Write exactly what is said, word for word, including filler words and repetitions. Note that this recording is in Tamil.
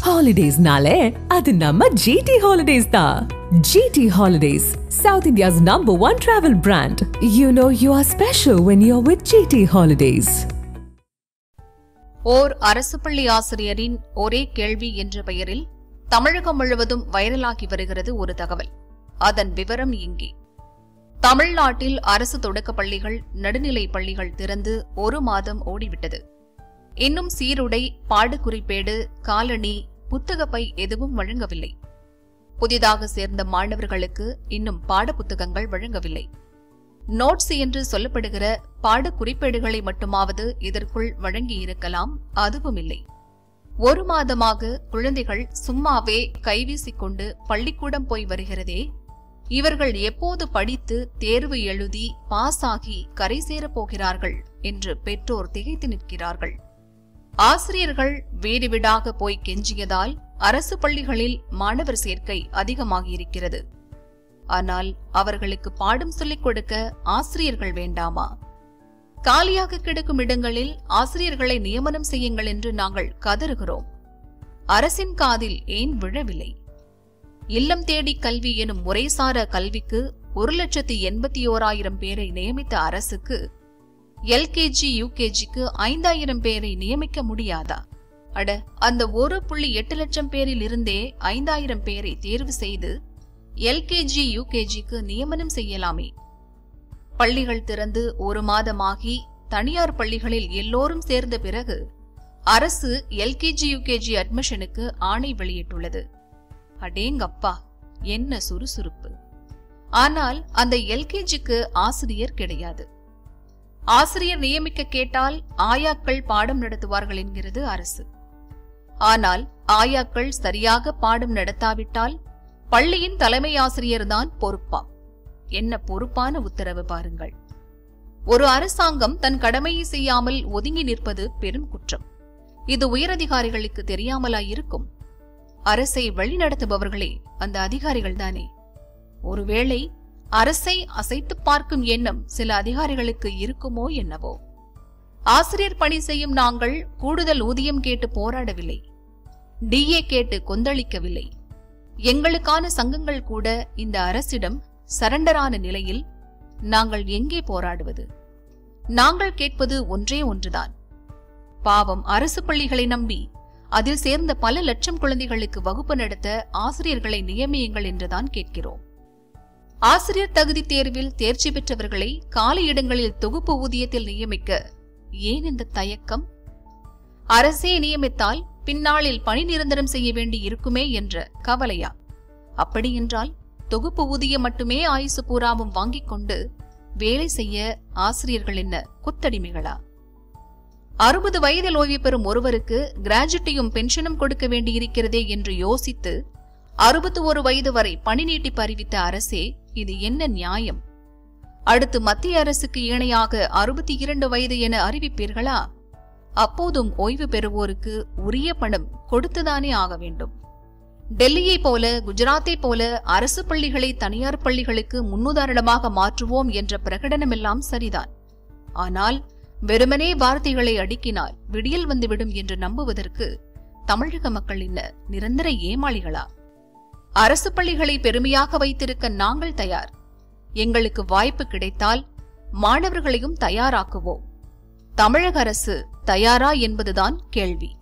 Holidays-nale, adu namma G T Holidays da. G T Holidays, South India's number one travel brand. You know you are special when you're with G T Holidays. ஓர் அரசு பள்ளி ஆசிரியரின் ஒரே கேள்வி என்ற பெயரில் தமிழகம் முழுவதும் வைரலாகி வருகிறது ஒரு தகவல். அதன் விவரம் இங்கே. தமிழ்நாட்டில் அரசு தொடக்க பள்ளிகள், நடுநிலை பள்ளிகள் திறந்து ஒரு மாதம் ஓடிவிட்டது. இன்னும் சீருடை, பாடக்குறிப்பேடு, காலணி, புத்தகப்பை எதுவும் வழங்கவில்லை. புதிதாக சேர்ந்த மாணவர்களுக்கு இன்னும் பாடப்புத்தகங்கள் வழங்கவில்லை. நோட்ஸ் என்று சொல்லப்படுகிற பாடக்குறிப்பேடுகளை மட்டுமாவது இதற்குள் வழங்கியிருக்கலாம், அதுவும் இல்லை. ஒரு மாதமாக குழந்தைகள் சும்மாவே கைவீசிக்கொண்டு பள்ளிக்கூடம் போய் வருகிறதே, இவர்கள் எப்போது படித்து தேர்வு எழுதி பாஸ் ஆகி கரை சேரப் போகிறார்கள் என்று பெற்றோர் திகைத்து நிற்கிறார்கள். ஆசிரியர்கள் வீடு வீடாக போய் கெஞ்சியதால் அரசு பள்ளிகளில் மாணவர் சேர்க்கை அதிகமாகியிருக்கிறது. ஆனால் அவர்களுக்கு பாடம் சொல்லிக் கொடுக்க ஆசிரியர்கள் வேண்டாமா? காலியாக கிடக்கும் இடங்களில் ஆசிரியர்களை நியமனம் செய்யுங்கள் என்று நாங்கள் கதறுகிறோம். அரசின் காதில் ஏன் விழவில்லை? இல்லம் தேடி கல்வி எனும் முறைசாரா கல்விக்கு ஒரு லட்சத்து எண்பத்தி ஓராயிரம் பேரை நியமித்த அரசுக்கு எல்கேஜி யூகேஜிக்கு ஐந்தாயிரம் பேரை நியமிக்க முடியாதா? அட, அந்த ஒரு புள்ளி எட்டு லட்சம் பேரில் இருந்தே ஐந்தாயிரம் பேரை தேர்வு செய்து எல்கேஜி யூகேஜிக்கு நியமனம் செய்யலாமே. பள்ளிகள் திறந்து ஒரு மாதமாகி தனியார் பள்ளிகளில் எல்லோரும் சேர்ந்த பிறகு அரசு எல்கேஜி யூகேஜி அட்மிஷனுக்கு ஆணை வெளியிட்டுள்ளது. அடேங்கப்பா, என்ன சுறுசுறுப்பு! ஆனால் அந்த எல்கேஜிக்கு ஆசிரியர் கிடையாது. ஆசிரியர் நியமிக்க கேட்டால் ஆயாக்கள் பாடம் நடத்துவார்கள் என்கிறது அரசு. ஆனால் ஆயாக்கள் சரியாக பாடம் நடத்தாவிட்டால் பள்ளியின் தலைமை ஆசிரியர்தான் பொறுப்பா? என்ன பொறுப்பான உத்தரவு பாருங்கள்! ஒரு அரசாங்கம் தன் கடமையை செய்யாமல் ஒதுங்கி நிற்பது பெரும் குற்றம். இது உயரதிகாரிகளுக்கு தெரியாமலா இருக்கும்? அரசை வழிநடத்துபவர்களே அந்த அதிகாரிகள் தானே. ஒருவேளை அரசை அசைத்து பார்க்கும் எண்ணம் சில அதிகாரிகளுக்கு இருக்குமோ என்னவோ. ஆசிரியர் பணி செய்யும் நாங்கள் கூடுதல் ஊதியம் கேட்டு போராடவில்லை, டிஏ கேட்டு கொந்தளிக்கவில்லை. எங்களுக்கான சங்கங்கள் கூட இந்த அரசிடம் சரண்டரான நிலையில் நாங்கள் எங்கே போராடுவது? நாங்கள் கேட்பது ஒன்றே ஒன்றுதான். பாவம் அரசு பள்ளிகளை நம்பி அதில் சேர்ந்த பல லட்சம் குழந்தைகளுக்கு வகுப்பு நடத்த ஆசிரியர்களை நியமியுங்கள் என்றுதான் கேட்கிறோம். ஆசிரியர் தகுதி தேர்வில் தேர்ச்சி பெற்றவர்களை காலி இடங்களில் தொகுப்பு ஊதியத்தில் நியமிக்க ஏன் இந்த தயக்கம்? அரசே நியமித்தால் பின்னாளில் பணி நிரந்தரம் செய்ய வேண்டி இருக்குமே என்ற கவலையா? அப்படியென்றால் தொகுப்பு ஊதியம் மட்டுமே ஆயுசு பூராவும் வாங்கிக் கொண்டு வேலை செய்ய ஆசிரியர்கள் என்ன குத்தடிமைகளா? அறுபது வயதில் ஓய்வு பெறும் ஒருவருக்கு கிராஜுட்டியும் பென்ஷனும் கொடுக்க வேண்டியிருக்கிறதே என்று யோசித்து அறுபத்தி ஒரு வயது வரை பணி நீட்டிப்பு அறிவித்த அரசே, இது என்ன நியாயம்? அடுத்து மத்திய அரசுக்கு இணையாக அறுபத்தி இரண்டு வயது என அறிவிப்பீர்களா? அப்போதும் ஓய்வு பெறுவோருக்கு உரிய பணம் கொடுத்துதானே ஆக வேண்டும். டெல்லியை போல, குஜராத்தை போல அரசு பள்ளிகளை தனியார் பள்ளிகளுக்கு முன்னுதாரணமாக மாற்றுவோம் என்ற பிரகடனமெல்லாம் சரிதான். ஆனால் வெறுமனே வார்த்தைகளை அடுக்கினால் விடியல் வந்துவிடும் என்று நம்புவதற்கு தமிழக மக்கள் என்ன நிரந்தர ஏமாளிகளா? அரசு பள்ளிகளை பெருமையாக வைத்திருக்க நாங்கள் தயார். எங்களுக்கு வாய்ப்பு கிடைத்தால் மாணவர்களையும் தயாராக்குவோம். தமிழக அரசு தயாரா என்பதுதான் கேள்வி.